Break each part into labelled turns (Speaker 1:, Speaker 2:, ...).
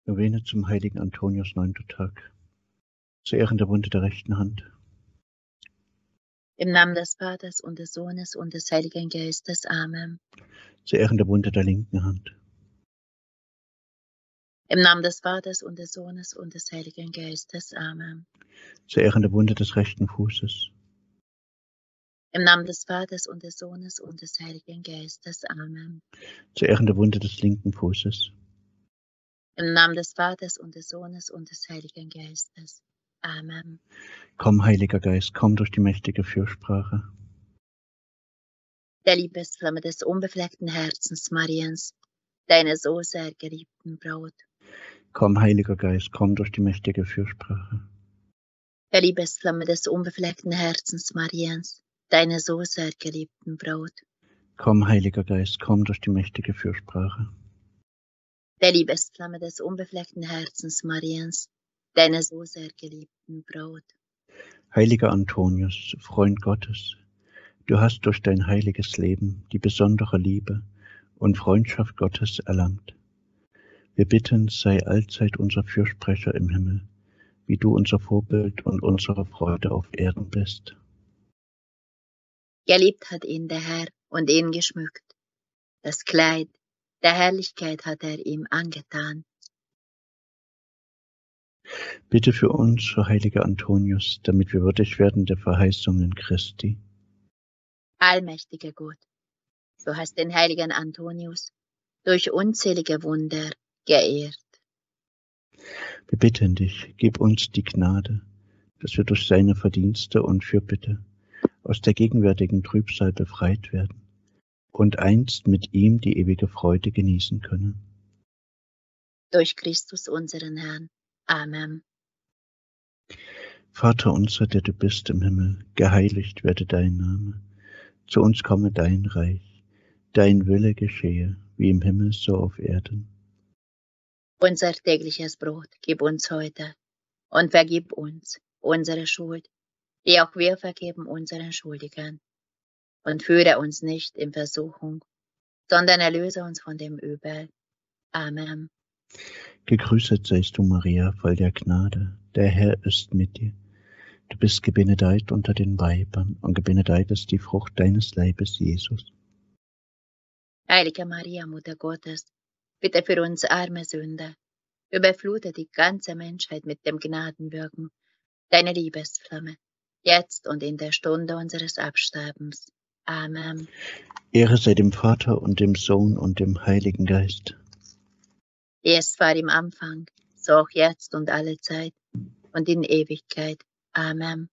Speaker 1: Novene zum heiligen Antonius, 9. Tag. Zu Ehren der Wunde der rechten Hand.
Speaker 2: Im Namen des Vaters und des Sohnes und des Heiligen Geistes. Amen.
Speaker 1: Zu Ehren der Wunde der linken Hand.
Speaker 2: Im Namen des Vaters und des Sohnes und des Heiligen Geistes. Amen.
Speaker 1: Zu Ehren der Wunde des rechten Fußes.
Speaker 2: Im Namen des Vaters und des Sohnes und des Heiligen Geistes. Amen.
Speaker 1: Zu Ehren der Wunde des linken Fußes.
Speaker 2: Im Namen des Vaters und des Sohnes und des Heiligen Geistes. Amen.
Speaker 1: Komm, Heiliger Geist, komm durch die mächtige Fürsprache.
Speaker 2: Der Liebesflamme des unbefleckten Herzens Mariens, deiner so sehr geliebten Braut.
Speaker 1: Komm, Heiliger Geist, komm durch die mächtige Fürsprache.
Speaker 2: Der Liebesflamme des unbefleckten Herzens Mariens, deiner so sehr geliebten Braut.
Speaker 1: Komm, Heiliger Geist, komm durch die mächtige Fürsprache.
Speaker 2: Der Liebesflamme des unbefleckten Herzens Mariens, deiner so sehr geliebten Braut.
Speaker 1: Heiliger Antonius, Freund Gottes, du hast durch dein heiliges Leben die besondere Liebe und Freundschaft Gottes erlangt. Wir bitten, sei allzeit unser Fürsprecher im Himmel, wie du unser Vorbild und unsere Freude auf Erden bist.
Speaker 2: Geliebt hat ihn der Herr und ihn geschmückt. Das Kleid der Herrlichkeit hat er ihm angetan.
Speaker 1: Bitte für uns, o heiliger Antonius, damit wir würdig werden der Verheißungen Christi.
Speaker 2: Allmächtiger Gott, du hast den heiligen Antonius durch unzählige Wunder geehrt.
Speaker 1: Wir bitten dich, gib uns die Gnade, dass wir durch seine Verdienste und Fürbitte aus der gegenwärtigen Trübsal befreit werden und einst mit ihm die ewige Freude genießen können.
Speaker 2: Durch Christus unseren Herrn. Amen.
Speaker 1: Vater unser, der du bist im Himmel, geheiligt werde dein Name. Zu uns komme dein Reich, dein Wille geschehe, wie im Himmel so auf Erden.
Speaker 2: Unser tägliches Brot gib uns heute und vergib uns unsere Schuld, wie auch wir vergeben unseren Schuldigern. Und führe uns nicht in Versuchung, sondern erlöse uns von dem Übel. Amen.
Speaker 1: Gegrüßet seist du, Maria, voll der Gnade, der Herr ist mit dir. Du bist gebenedeit unter den Weibern, und gebenedeit ist die Frucht deines Leibes, Jesus.
Speaker 2: Heilige Maria, Mutter Gottes, bitte für uns arme Sünder, überflute die ganze Menschheit mit dem Gnadenwirken deiner Liebesflamme, jetzt und in der Stunde unseres Absterbens. Amen.
Speaker 1: Ehre sei dem Vater und dem Sohn und dem Heiligen Geist.
Speaker 2: Wie es war im Anfang, so auch jetzt und alle Zeit und in Ewigkeit. Amen.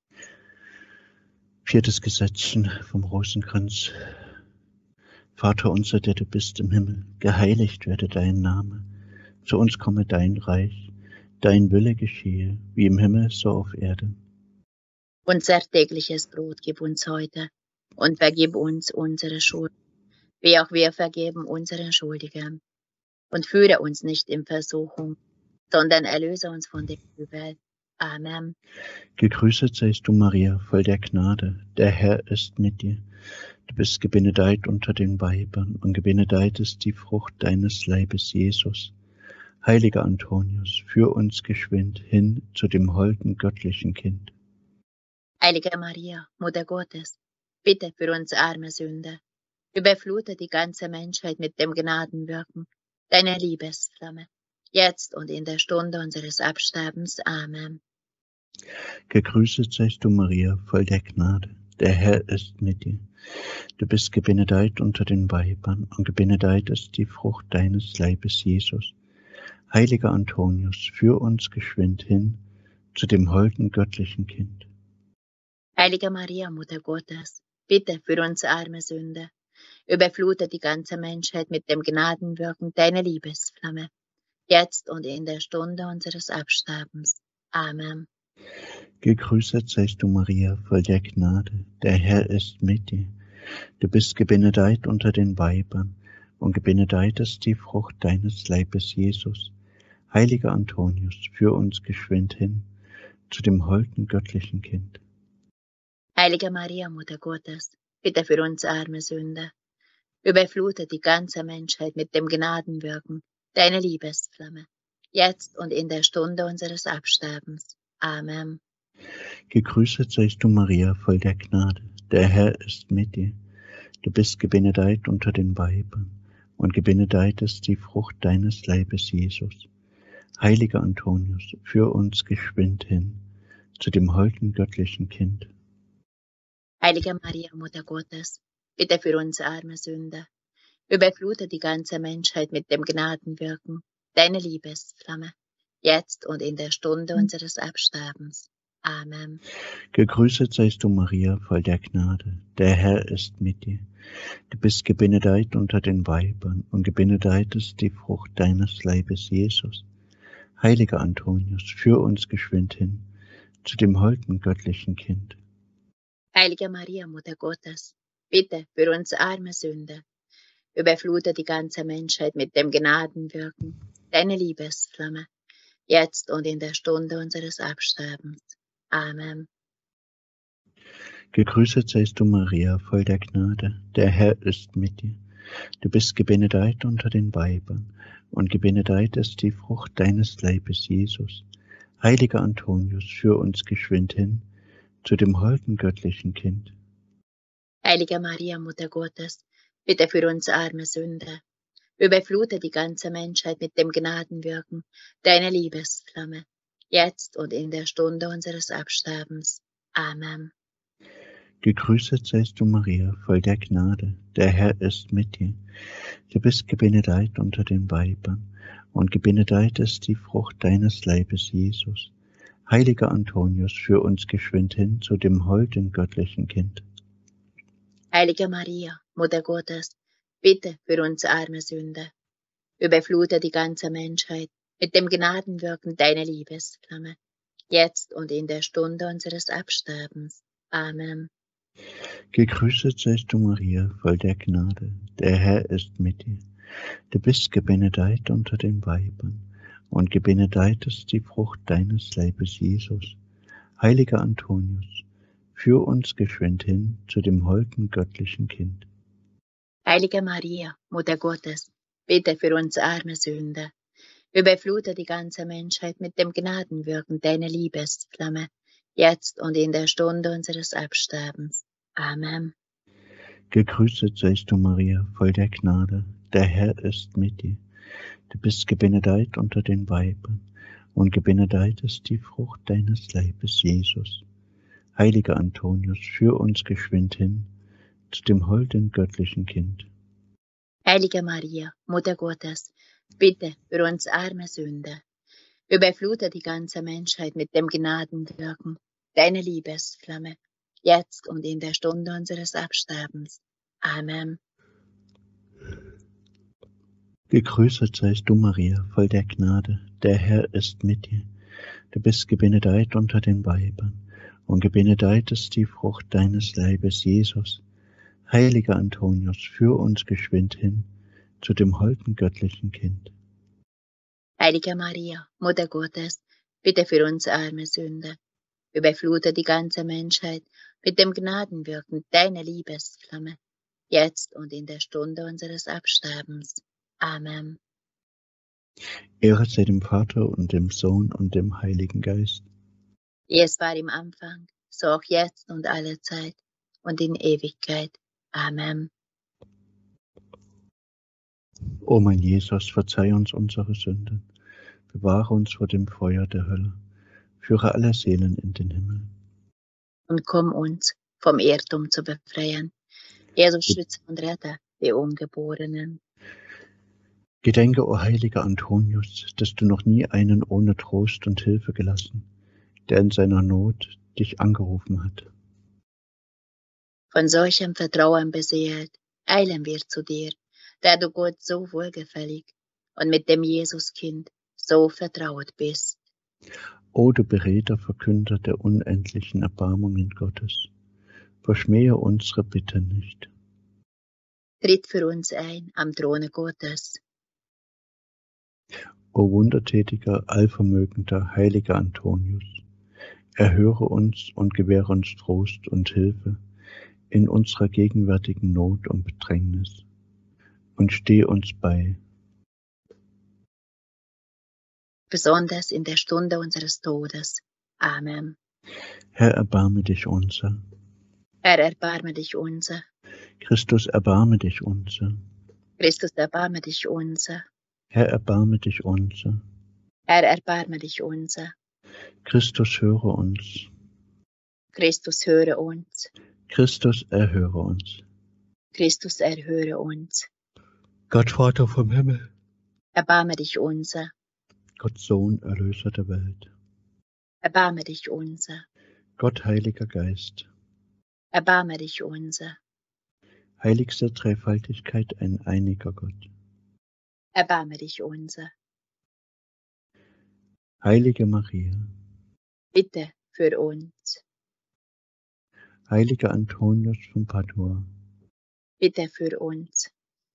Speaker 1: Viertes Gesetz vom Rosenkranz. Vater unser, der du bist im Himmel, geheiligt werde dein Name. Zu uns komme dein Reich, dein Wille geschehe, wie im Himmel so auf Erden.
Speaker 2: Unser tägliches Brot gib uns heute und vergib uns unsere Schuld, wie auch wir vergeben unseren Schuldigern. Und führe uns nicht in Versuchung, sondern erlöse uns von dem Übel. Amen.
Speaker 1: Gegrüßet seist du, Maria, voll der Gnade, der Herr ist mit dir. Du bist gebenedeit unter den Weibern, und gebenedeit ist die Frucht deines Leibes, Jesus. Heiliger Antonius, führ uns geschwind hin zu dem holden göttlichen Kind.
Speaker 2: Heilige Maria, Mutter Gottes, bitte für uns arme Sünder, überflute die ganze Menschheit mit dem Gnadenwirken deiner Liebesflamme, jetzt und in der Stunde unseres Absterbens. Amen.
Speaker 1: Gegrüßet seist du, Maria, voll der Gnade, der Herr ist mit dir. Du bist gebenedeit unter den Weibern, und gebenedeit ist die Frucht deines Leibes, Jesus. Heiliger Antonius, führ uns geschwind hin zu dem holden göttlichen Kind.
Speaker 2: Heilige Maria, Mutter Gottes, bitte für uns arme Sünder, überflute die ganze Menschheit mit dem Gnadenwirken deiner Liebesflamme, jetzt und in der Stunde unseres Absterbens. Amen.
Speaker 1: Gegrüßet seist du, Maria, voll der Gnade, der Herr ist mit dir. Du bist gebenedeit unter den Weibern, und gebenedeit ist die Frucht deines Leibes, Jesus. Heiliger Antonius, führ uns geschwind hin zu dem holden göttlichen Kind.
Speaker 2: Heilige Maria, Mutter Gottes, bitte für uns arme Sünder, überflute die ganze Menschheit mit dem Gnadenwirken deiner Liebesflamme, jetzt und in der Stunde unseres Absterbens. Amen.
Speaker 1: Gegrüßet seist du, Maria, voll der Gnade. Der Herr ist mit dir. Du bist gebenedeit unter den Weibern, und gebenedeit ist die Frucht deines Leibes, Jesus. Heiliger Antonius, führ uns geschwind hin zu dem holden göttlichen Kind.
Speaker 2: Heilige Maria, Mutter Gottes, bitte für uns arme Sünder. Überflute die ganze Menschheit mit dem Gnadenwirken, deine Liebesflamme, jetzt und in der Stunde unseres Absterbens. Amen.
Speaker 1: Gegrüßet seist du, Maria, voll der Gnade. Der Herr ist mit dir. Du bist gebenedeit unter den Weibern, und gebenedeit ist die Frucht deines Leibes, Jesus. Heiliger Antonius, führ uns geschwind hin zu dem holden göttlichen Kind.
Speaker 2: Heilige Maria, Mutter Gottes, bitte für uns arme Sünder, überflute die ganze Menschheit mit dem Gnadenwirken, deine Liebesflamme, jetzt und in der Stunde unseres Absterbens. Amen.
Speaker 1: Gegrüßet seist du, Maria, voll der Gnade. Der Herr ist mit dir. Du bist gebenedeit unter den Weibern, und gebenedeit ist die Frucht deines Leibes, Jesus. Heiliger Antonius, führ uns geschwind hin zu dem holden göttlichen Kind.
Speaker 2: Heilige Maria, Mutter Gottes, bitte für uns arme Sünder, überflute die ganze Menschheit mit dem Gnadenwirken, deiner Liebesflamme, jetzt und in der Stunde unseres Absterbens. Amen.
Speaker 1: Gegrüßet seist du, Maria, voll der Gnade. Der Herr ist mit dir. Du bist gebenedeit unter den Weibern, und gebenedeit ist die Frucht deines Leibes, Jesus. Heiliger Antonius, führ uns geschwind hin zu dem holden göttlichen Kind.
Speaker 2: Heilige Maria, Mutter Gottes, bitte für uns arme Sünder, überflute die ganze Menschheit mit dem Gnadenwirken deiner Liebesflamme, jetzt und in der Stunde unseres Absterbens. Amen.
Speaker 1: Gegrüßet seist du, Maria, voll der Gnade. Der Herr ist mit dir. Du bist gebenedeit unter den Weibern, und gebenedeit ist die Frucht deines Leibes, Jesus. Heiliger Antonius, führ uns geschwind hin zu dem holden göttlichen Kind.
Speaker 2: Heilige Maria, Mutter Gottes, bitte für uns arme Sünder, überflute die ganze Menschheit mit dem Gnadenwirken deiner Liebesflamme, jetzt und in der Stunde unseres Absterbens. Amen.
Speaker 1: Gegrüßet seist du, Maria, voll der Gnade. Der Herr ist mit dir. Du bist gebenedeit unter den Weibern, und gebenedeit ist die Frucht deines Leibes, Jesus. Heiliger Antonius, führ uns geschwind hin zu dem holden göttlichen Kind.
Speaker 2: Heilige Maria, Mutter Gottes, bitte für uns arme Sünder, überflute die ganze Menschheit mit dem Gnadenwirken deiner Liebesflamme, jetzt und in der Stunde unseres Absterbens. Amen.
Speaker 1: Gegrüßet seist du, Maria, voll der Gnade. Der Herr ist mit dir. Du bist gebenedeit unter den Weibern, und gebenedeit ist die Frucht deines Leibes, Jesus. Heiliger Antonius, führ uns geschwind hin zu dem holden göttlichen Kind.
Speaker 2: Heilige Maria, Mutter Gottes, bitte für uns arme Sünder, überflute die ganze Menschheit mit dem Gnadenwirken deiner Liebesflamme, jetzt und in der Stunde unseres Absterbens. Amen.
Speaker 1: Ehre sei dem Vater und dem Sohn und dem Heiligen Geist.
Speaker 2: Wie es war im Anfang, so auch jetzt und alle Zeit und in Ewigkeit. Amen.
Speaker 1: O mein Jesus, verzeih uns unsere Sünden, bewahre uns vor dem Feuer der Hölle, führe alle Seelen in den Himmel.
Speaker 2: Und komm uns vom Irrtum zu befreien. Jesus, schütze und rette die Ungeborenen.
Speaker 1: Gedenke, o heiliger Antonius, dass du noch nie einen ohne Trost und Hilfe gelassen, der in seiner Not dich angerufen hat.
Speaker 2: Von solchem Vertrauen beseelt, eilen wir zu dir, da du Gott so wohlgefällig und mit dem Jesuskind so vertraut bist.
Speaker 1: O du beredter Verkünder der unendlichen Erbarmungen Gottes, verschmähe unsere Bitte nicht.
Speaker 2: Tritt für uns ein am Throne Gottes.
Speaker 1: O wundertätiger, allvermögender, heiliger Antonius, erhöre uns und gewähre uns Trost und Hilfe in unserer gegenwärtigen Not und Bedrängnis und stehe uns bei.
Speaker 2: besonders in der Stunde unseres Todes. Amen.
Speaker 1: Herr, erbarme dich unser.
Speaker 2: Herr, erbarme dich unser.
Speaker 1: Christus, erbarme dich unser.
Speaker 2: Christus, erbarme dich unser.
Speaker 1: Herr, erbarme dich unser.
Speaker 2: Herr, erbarme dich unser.
Speaker 1: Christus, höre uns.
Speaker 2: Christus, höre uns.
Speaker 1: Christus, erhöre uns.
Speaker 2: Christus, erhöre uns.
Speaker 1: Gott, Vater vom Himmel.
Speaker 2: Erbarme dich unser.
Speaker 1: Gott, Sohn, Erlöser der Welt.
Speaker 2: Erbarme dich unser.
Speaker 1: Gott, Heiliger Geist.
Speaker 2: Erbarme dich unser.
Speaker 1: Heiligste Dreifaltigkeit, ein einiger Gott.
Speaker 2: Erbarme dich unser.
Speaker 1: Heilige Maria.
Speaker 2: Bitte für uns.
Speaker 1: Heiliger Antonius von Padua.
Speaker 2: Bitte für uns.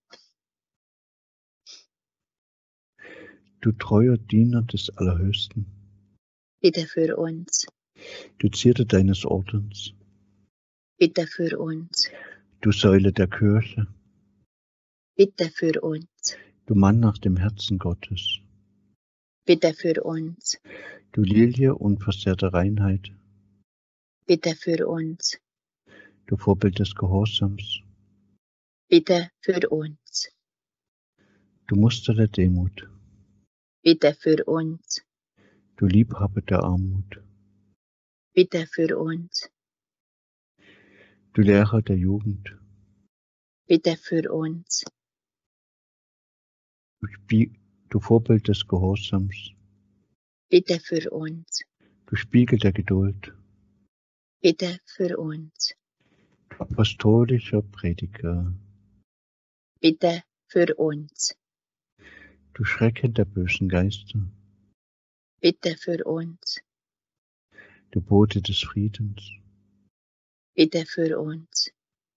Speaker 1: Du treuer Diener des Allerhöchsten.
Speaker 2: Bitte für uns.
Speaker 1: Du Zierde deines Ordens.
Speaker 2: Bitte für uns.
Speaker 1: Du Säule der Kirche.
Speaker 2: Bitte für uns.
Speaker 1: Du Mann nach dem Herzen Gottes.
Speaker 2: Bitte für uns.
Speaker 1: Du Lilie unversehrter Reinheit.
Speaker 2: Bitte für uns.
Speaker 1: Du Vorbild des Gehorsams.
Speaker 2: Bitte für uns.
Speaker 1: Du Muster der Demut.
Speaker 2: Bitte für uns.
Speaker 1: Du Liebhaber der Armut.
Speaker 2: Bitte für uns.
Speaker 1: Du Lehrer der Jugend.
Speaker 2: Bitte für uns.
Speaker 1: Du Vorbild des Gehorsams.
Speaker 2: Bitte für uns.
Speaker 1: Du Spiegel der Geduld.
Speaker 2: Bitte für uns.
Speaker 1: Du apostolischer Prediger.
Speaker 2: Bitte für uns.
Speaker 1: Du Schrecken der bösen Geister.
Speaker 2: Bitte für uns.
Speaker 1: Du Bote des Friedens.
Speaker 2: Bitte für uns.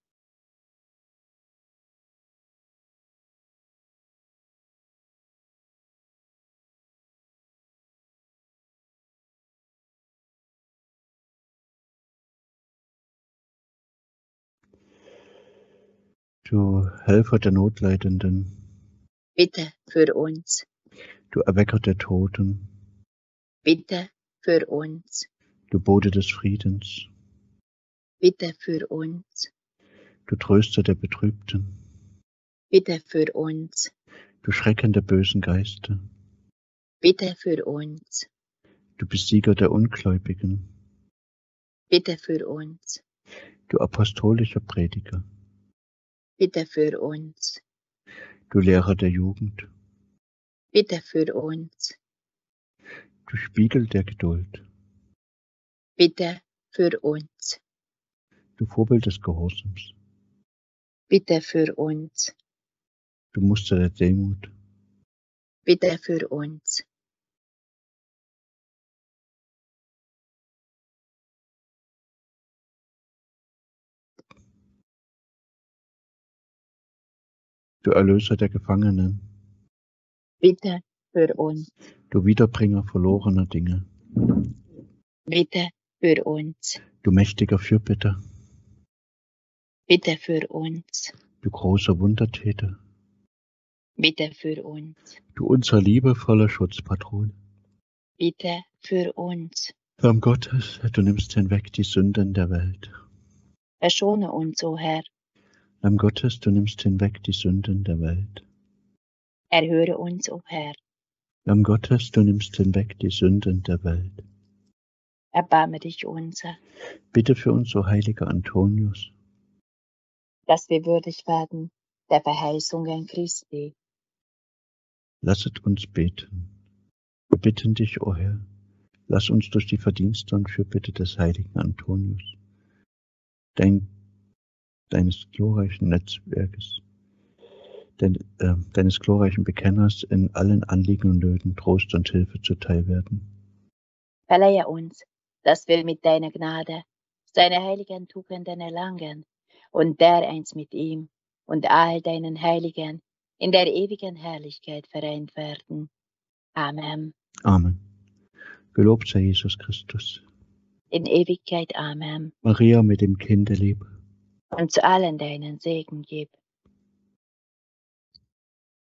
Speaker 1: Du Helfer der Notleidenden.
Speaker 2: Bitte für uns.
Speaker 1: Du Erwecker der Toten.
Speaker 2: Bitte für uns.
Speaker 1: Du Bote des Friedens.
Speaker 2: Bitte für uns.
Speaker 1: Du Tröster der Betrübten.
Speaker 2: Bitte für uns.
Speaker 1: Du Schrecken der bösen Geister.
Speaker 2: Bitte für uns.
Speaker 1: Du Besieger der Ungläubigen.
Speaker 2: Bitte für uns.
Speaker 1: Du apostolischer Prediger.
Speaker 2: Bitte für uns.
Speaker 1: Du Lehrer der Jugend.
Speaker 2: Bitte für uns.
Speaker 1: Du Spiegel der Geduld.
Speaker 2: Bitte für uns.
Speaker 1: Du Vorbild des Gehorsams.
Speaker 2: Bitte für uns.
Speaker 1: Du Muster der Demut.
Speaker 2: Bitte für uns.
Speaker 1: Du Erlöser der Gefangenen.
Speaker 2: Bitte für uns.
Speaker 1: Du Wiederbringer verlorener Dinge.
Speaker 2: Bitte für uns.
Speaker 1: Du mächtiger Fürbitter.
Speaker 2: Bitte für uns.
Speaker 1: Du großer Wundertäter.
Speaker 2: Bitte für uns.
Speaker 1: Du unser liebevoller Schutzpatron.
Speaker 2: Bitte für uns.
Speaker 1: Lamm Gottes, du nimmst hinweg die Sünden der Welt.
Speaker 2: Verschone uns, o Herr.
Speaker 1: Lamm Gottes, du nimmst hinweg die Sünden der Welt.
Speaker 2: Erhöre uns, o Herr.
Speaker 1: Lamm Gottes, du nimmst hinweg die Sünden der Welt.
Speaker 2: Erbarme dich unser,
Speaker 1: Bitte für uns, o heiliger Antonius.
Speaker 2: dass wir würdig werden der Verheißungen Christi.
Speaker 1: Lasset uns beten. Wir bitten dich, o Herr, lass uns durch die Verdienste und Fürbitte des heiligen Antonius, deines glorreichen Netzwerkes, deines glorreichen Bekenners in allen Anliegen und Nöten Trost und Hilfe zuteil werden.
Speaker 2: Verleihe uns, dass wir mit deiner Gnade seine heiligen Tugenden erlangen und dereinst mit ihm und all deinen Heiligen in der ewigen Herrlichkeit vereint werden. Amen.
Speaker 1: Amen. Gelobt sei Jesus Christus.
Speaker 2: In Ewigkeit. Amen.
Speaker 1: Maria mit dem Kinde lieb.
Speaker 2: Und zu allen deinen Segen gib.